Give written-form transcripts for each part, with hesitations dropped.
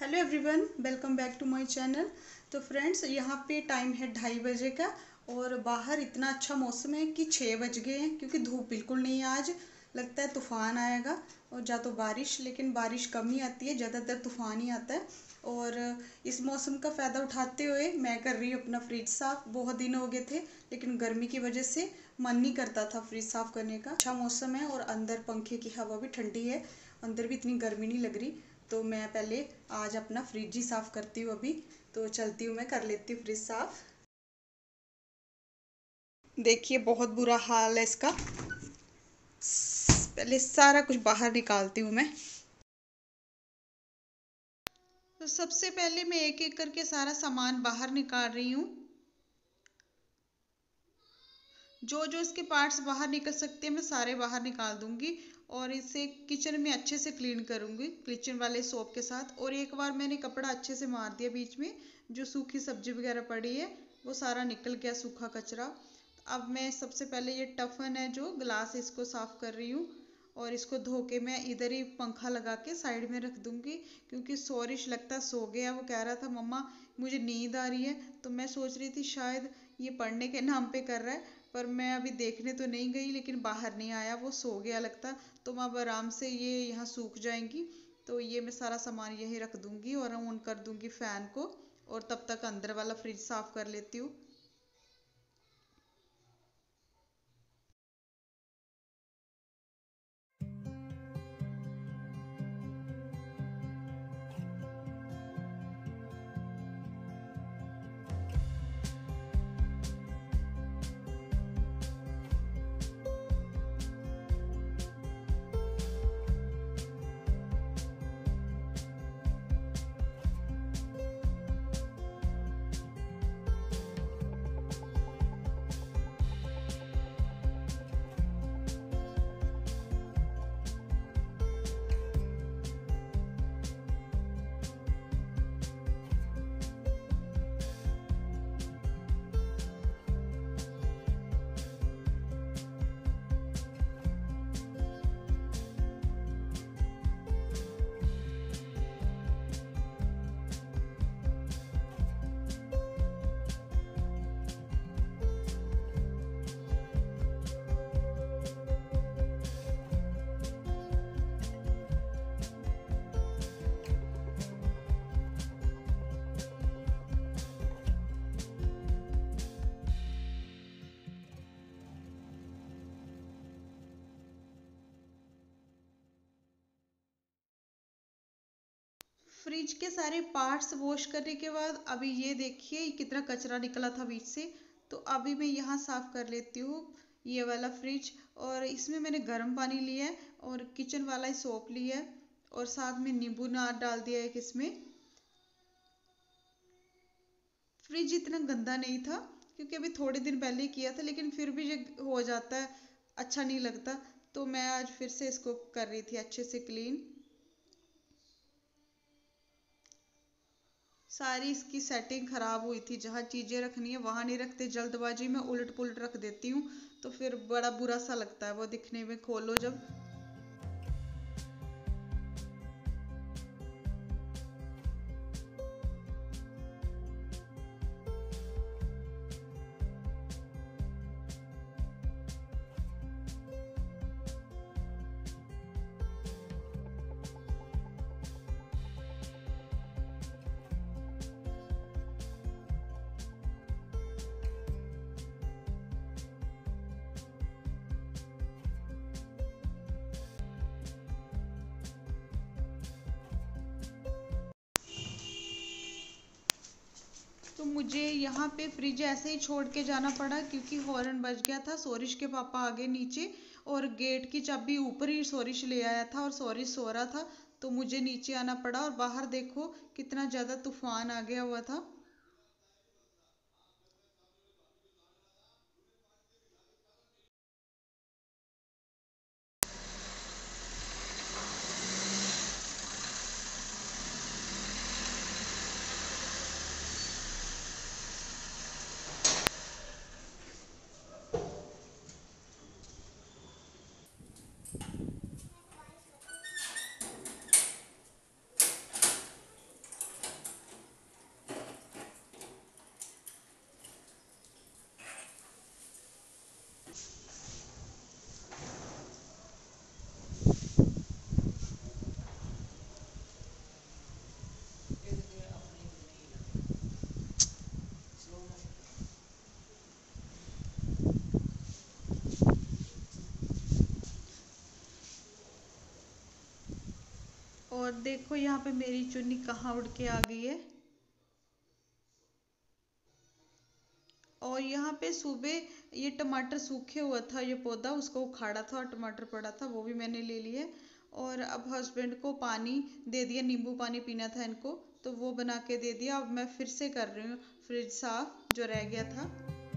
Hello everyone, welcome back to my channel. तो friends, यहाँ पे टाइम है 2:30 बजे का और बाहर इतना अच्छा मौसम है कि 6 बज गए हैं क्योंकि धूप बिल्कुल नहीं है। आज लगता है तूफ़ान आएगा और या तो बारिश, लेकिन बारिश कम ही आती है, ज़्यादातर तूफ़ान ही आता है। और इस मौसम का फ़ायदा उठाते हुए मैं कर रही हूँ अपना फ्रिज साफ़। बहुत दिन हो गए थे लेकिन गर्मी की वजह से मन नहीं करता था फ्रिज साफ़ करने का। अच्छा मौसम है और अंदर पंखे की हवा भी ठंडी है, अंदर भी इतनी गर्मी नहीं लग रही। तो मैं पहले आज अपना फ्रिज ही साफ़ करती हूँ। अभी तो चलती हूँ, मैं कर लेती हूँ फ्रिज साफ़। देखिए बहुत बुरा हाल है इसका। पहले सारा कुछ बाहर निकालती हूँ मैं। तो सबसे पहले मैं एक एक करके सारा सामान बाहर निकाल रही हूँ। जो जो इसके पार्ट्स बाहर निकल सकते हैं मैं सारे बाहर निकाल दूंगी और इसे किचन में अच्छे से क्लीन करूंगी किचन वाले सोप के साथ। और एक बार मैंने कपड़ा अच्छे से मार दिया बीच में, जो सूखी सब्जी वगैरह पड़ी है वो सारा निकल गया, सूखा कचरा। अब मैं सबसे पहले ये टफन है जो ग्लास, इसको साफ कर रही हूँ और इसको धो के मैं इधर ही पंखा लगा के साइड में रख दूंगी। क्योंकि सोरिश लगता सो गया, वो कह रहा था मम्मा मुझे नींद आ रही है। तो मैं सोच रही थी शायद ये पढ़ने के नाम पे कर रहा है, पर मैं अभी देखने तो नहीं गई, लेकिन बाहर नहीं आया, वो सो गया लगता। तो मैं अब आराम से ये यहाँ सूख जाएंगी। तो ये मैं सारा सामान यही रख दूंगी और ऑन कर दूंगी फैन को, और तब तक अंदर वाला फ्रिज साफ कर लेती हूँ। फ्रिज के सारे पार्ट्स वॉश करने के बाद अभी ये देखिए कितना कचरा निकला था बीच से। तो अभी मैं यहाँ साफ कर लेती हूँ ये वाला फ्रिज। और इसमें मैंने गर्म पानी लिया है और किचन वाला ही सोप लिया है और साथ में नींबू नाद डाल दिया है इसमें। फ्रिज इतना गंदा नहीं था क्योंकि अभी थोड़े दिन पहले ही किया था, लेकिन फिर भी ये हो जाता है, अच्छा नहीं लगता। तो मैं आज फिर से इसको कर रही थी अच्छे से क्लीन। सारी इसकी सेटिंग खराब हुई थी, जहाँ चीजें रखनी है वहां नहीं रखते, जल्दबाजी में उलट पुलट रख देती हूँ। तो फिर बड़ा बुरा सा लगता है वो दिखने में, खोलो जब। तो मुझे यहाँ पे फ्रिज ऐसे ही छोड़ के जाना पड़ा क्योंकि हॉर्न बज गया था। सोरिश के पापा आ गए नीचे और गेट की चाबी ऊपर ही सोरिश ले आया था और सोरिश सो रहा था। तो मुझे नीचे आना पड़ा और बाहर देखो कितना ज्यादा तूफान आ गया हुआ था। और देखो यहाँ पे मेरी चुन्नी कहाँ उड़ के आ गई है। और यहाँ पे सुबह ये टमाटर सूखे हुआ था, ये पौधा उसको उखाड़ा था और टमाटर पड़ा था, वो भी मैंने ले लिए। और अब हस्बैंड को पानी दे दिया, नींबू पानी पीना था इनको, तो वो बना के दे दिया। अब मैं फिर से कर रही हूँ फ्रिज साफ जो रह गया था।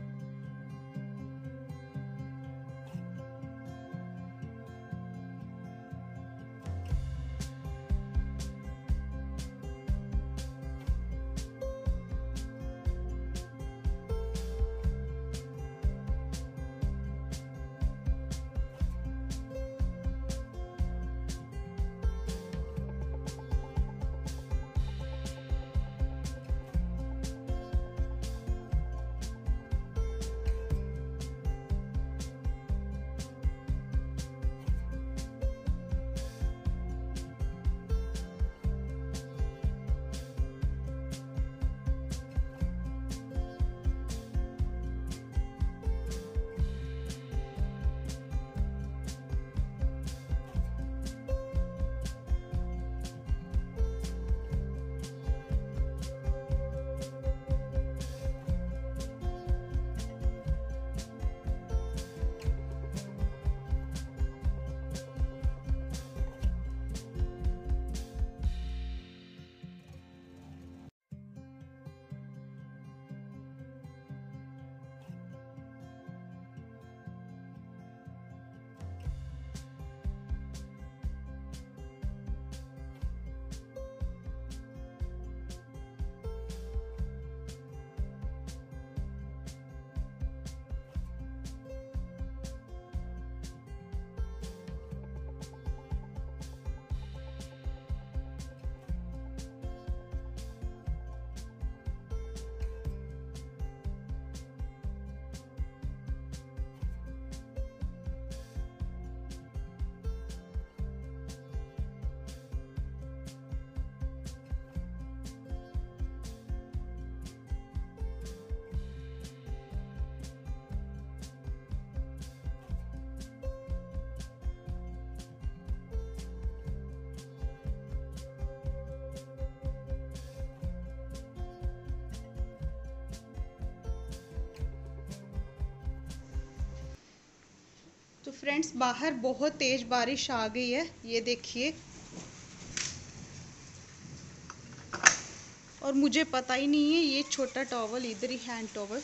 तो फ्रेंड्स बाहर बहुत तेज बारिश आ गई है, ये देखिए। और मुझे पता ही नहीं है ये छोटा टॉवल इधर ही, हैंड टॉवल।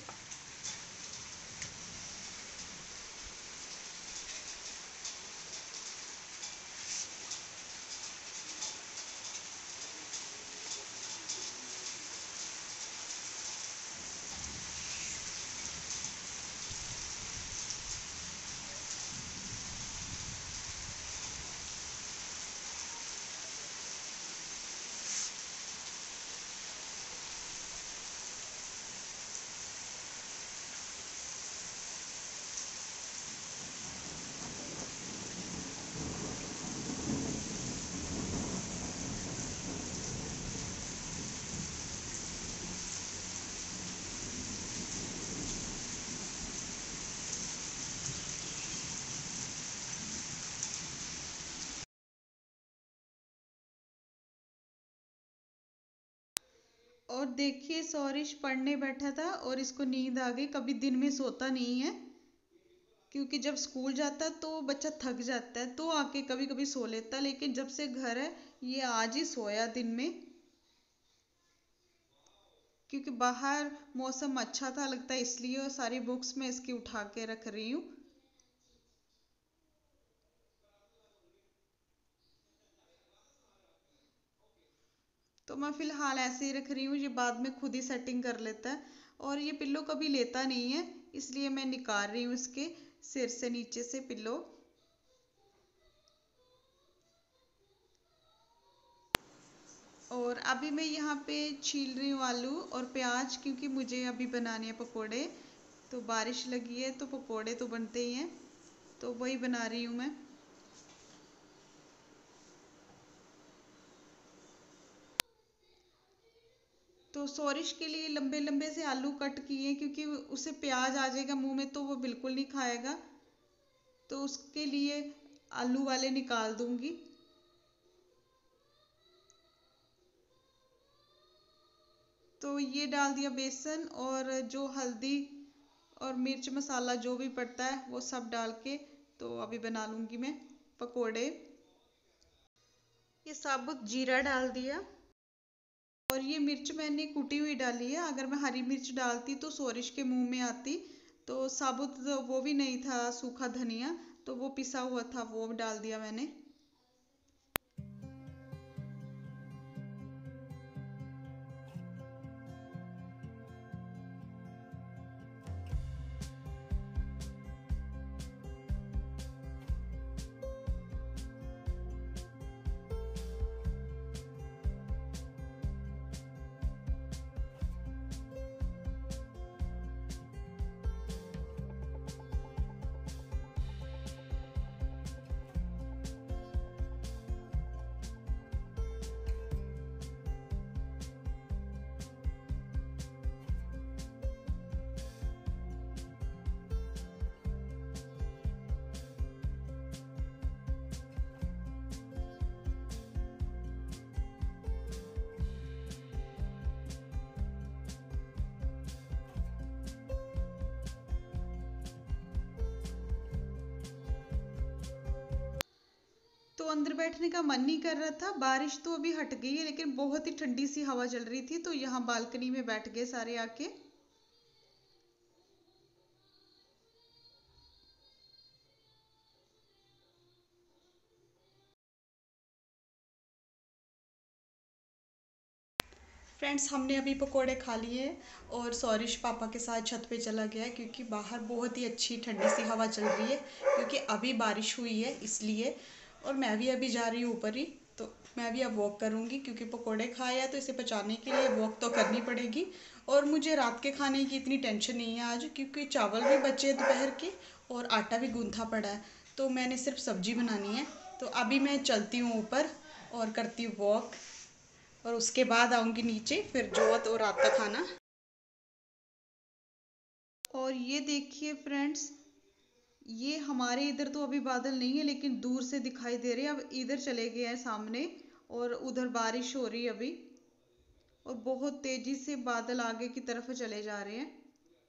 और देखिए सौरिश पढ़ने बैठा था और इसको नींद आ गई। कभी दिन में सोता नहीं है, क्योंकि जब स्कूल जाता है तो बच्चा थक जाता है तो आके कभी कभी सो लेता है, लेकिन जब से घर है ये आज ही सोया दिन में। क्योंकि बाहर मौसम अच्छा था लगता है इसलिए, और सारी बुक्स मैं इसकी उठा के रख रही हूँ। तो मैं फिलहाल ऐसे ही रख रही हूँ, ये बाद में खुद ही सेटिंग कर लेता है। और ये पिल्लो कभी लेता नहीं है, इसलिए मैं निकाल रही हूँ इसके सिर से नीचे से पिल्लो। और अभी मैं यहाँ पे छील रही हूँ आलू और प्याज, क्योंकि मुझे अभी बनाने हैं पकोड़े। तो बारिश लगी है तो पकोड़े तो बनते ही हैं, तो वही बना रही हूँ मैं। तो सोरिश के लिए लंबे लंबे से आलू कट किए, क्योंकि उसे प्याज आ जाएगा मुंह में तो वो बिल्कुल नहीं खाएगा, तो उसके लिए आलू वाले निकाल दूंगी। तो ये डाल दिया बेसन और जो हल्दी और मिर्च मसाला जो भी पड़ता है वो सब डाल के तो अभी बना लूँगी मैं पकोड़े। ये साबुत जीरा डाल दिया और ये मिर्च मैंने कुटी हुई डाली है। अगर मैं हरी मिर्च डालती तो सोरिश के मुंह में आती। तो साबुत वो भी नहीं था, सूखा धनिया तो वो पिसा हुआ था, वो डाल दिया मैंने। तो अंदर बैठने का मन नहीं कर रहा था। बारिश तो अभी हट गई है लेकिन बहुत ही ठंडी सी हवा चल रही थी, तो यहाँ बालकनी में बैठ गए सारे आके। फ्रेंड्स, हमने अभी पकोड़े खा लिए और सौरिश पापा के साथ छत पे चला गया है क्योंकि बाहर बहुत ही अच्छी ठंडी सी हवा चल रही है, क्योंकि अभी बारिश हुई है इसलिए। और मैं भी अभी जा रही हूँ ऊपर ही, तो मैं भी अब वॉक करूँगी क्योंकि पकोड़े खाए हैं तो इसे पचाने के लिए वॉक तो करनी पड़ेगी। और मुझे रात के खाने की इतनी टेंशन नहीं है आज, क्योंकि चावल भी बचे दोपहर के और आटा भी गूंथा पड़ा है, तो मैंने सिर्फ सब्जी बनानी है। तो अभी मैं चलती हूँ ऊपर और करती हूँ वॉक, और उसके बाद आऊँगी नीचे फिर जोत और रात का खाना। और ये देखिए फ्रेंड्स, ये हमारे इधर तो अभी बादल नहीं है लेकिन दूर से दिखाई दे रहे हैं। अब इधर चले गए हैं सामने और उधर बारिश हो रही है अभी, और बहुत तेजी से बादल आगे की तरफ चले जा रहे हैं।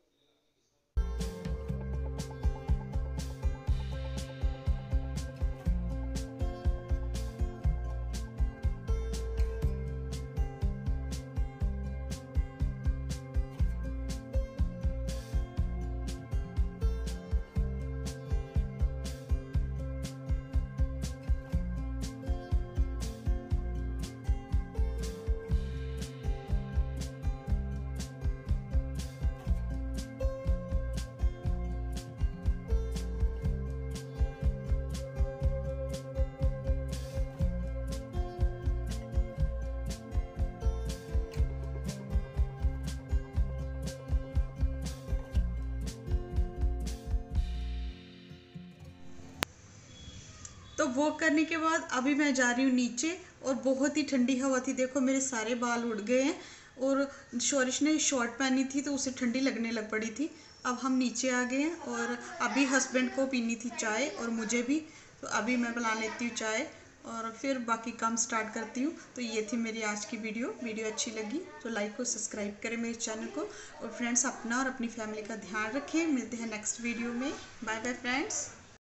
तो वॉक करने के बाद अभी मैं जा रही हूँ नीचे, और बहुत ही ठंडी हवा थी। देखो मेरे सारे बाल उड़ गए हैं, और शौरिश ने शॉर्ट पहनी थी तो उसे ठंडी लगने लग पड़ी थी। अब हम नीचे आ गए हैं और अभी हस्बैंड को पीनी थी चाय और मुझे भी, तो अभी मैं बना लेती हूँ चाय और फिर बाकी काम स्टार्ट करती हूँ। तो ये थी मेरी आज की वीडियो अच्छी लगी तो लाइक और सब्सक्राइब करें मेरे चैनल को। और फ्रेंड्स, अपना और अपनी फैमिली का ध्यान रखें। मिलते हैं नेक्स्ट वीडियो में। Bye bye friends.